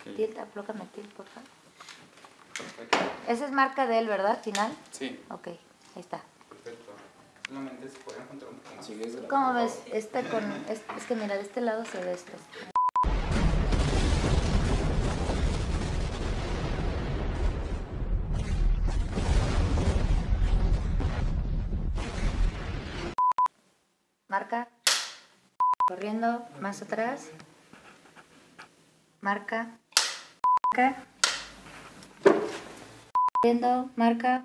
Okay. Tilt, aflójame tilt, por favor. Perfecto. Esa es marca de él, ¿verdad? Final. Sí. Ok, ahí está. Perfecto. Solamente se podrían juntar un poco más. ¿Sigues de la ¿Cómo ves? Esta con... Es que mira, de este lado se ve esto. Marca. Corriendo, más atrás. Marca. Marca. Corriendo, marca.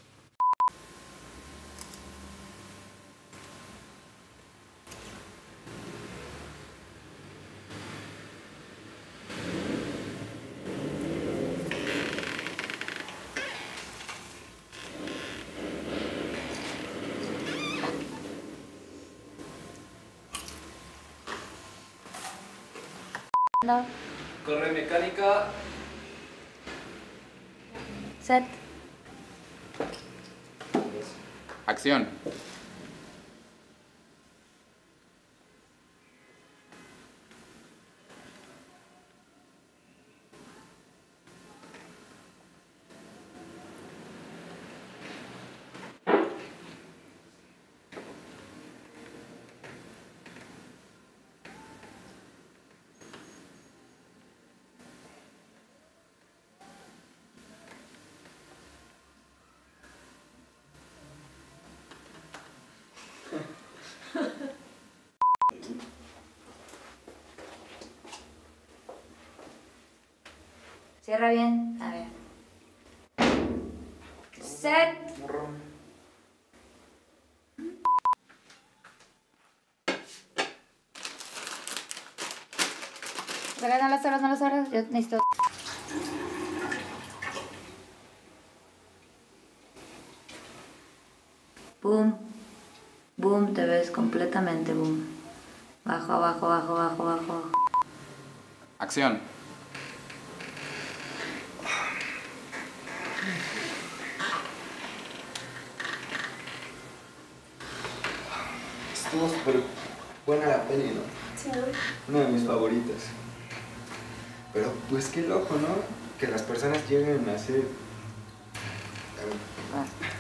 No. Corre mecánica. Set. Acción. Cierra bien. A ver. Set. Pero no las horas, no las horas. Yo necesito. Boom. Boom, te ves completamente boom. Bajo, abajo, bajo, bajo, bajo. Acción. Estuvo súper buena la peli, ¿no? Sí. Una de mis favoritas. Pero pues qué loco, ¿no? Que las personas lleguen a ser... Ah.